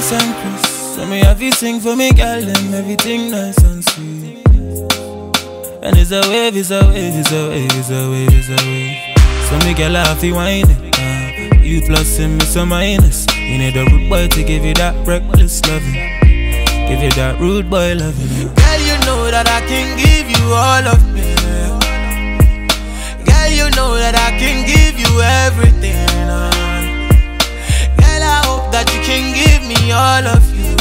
Kiss and kiss. So me have you sing for me, girl, and everything nice and sweet. And it's a wave, it's a wave, it's a wave, it's a wave, it's a wave. So me girl, I have to whine it. You plus him, it's a minus. You need a rude boy to give you that reckless loving. Give you that rude boy loving. Girl, you know that I can give you all of me. Girl, you know that I can give you everything. Girl, I hope that you can give me all of you.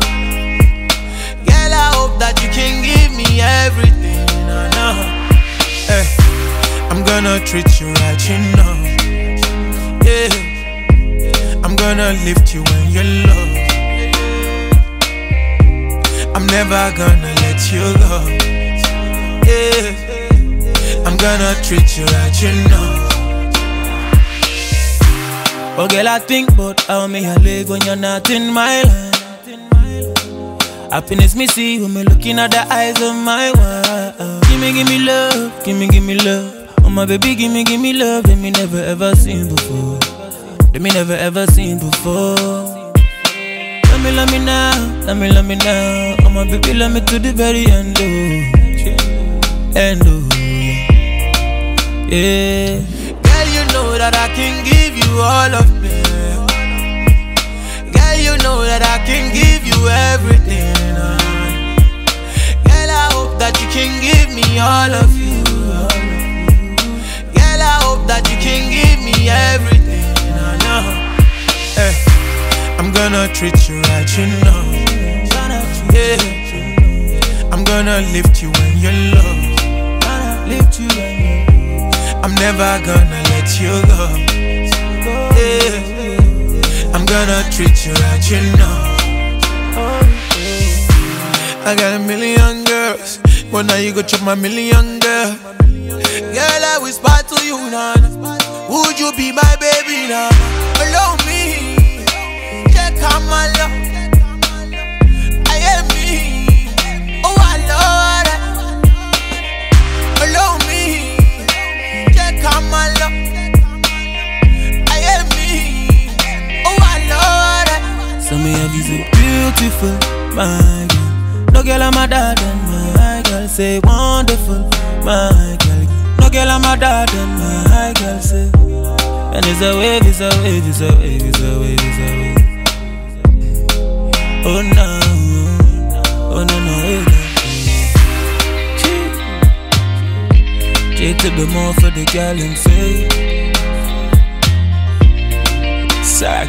Girl, I hope that you can give me everything. Hey, I'm gonna treat you right, you know. Yeah, I'm gonna lift you when you're low. I'm never gonna let you go. Yeah, I'm gonna treat you right, you know. Oh girl, I think about how me I live when you're not in my life. Happiness me see when me looking at the eyes of my wife. Give me love, give me love. Oh my baby, give me love that me never ever seen before. That me never ever seen before. Love me now, love me now. Oh my baby, love me to the very end, oh. End, oh, yeah. Girl, you know that I can give you all of me. Girl, you know that I can give you everything. Girl, I hope that you can give me all of you. Girl, I hope that you can give me everything. Hey, I'm gonna treat you right, you know. Yeah, I'm gonna lift you when you're low. Lift you when you're low. I'm never gonna let you go. Yeah, I'm gonna treat you right, you know. I got a million girls, but now you go chop my million girl. Girl, I whisper to you now. Would you be my baby now? Allow me, check out my love. I am me, oh I love it. Allow me, check out my love. I am me, oh I love it. So me have you say beautiful, my girl. No girl I'm a dad and my girl say wonderful, my girl. No girl I'm a dad and my girl say. And it's a wave, it's a wave, it's a wave, it's a wave, it's a wave. Oh no, oh no, no, hey, no. J to the more for the girl and say. Sack.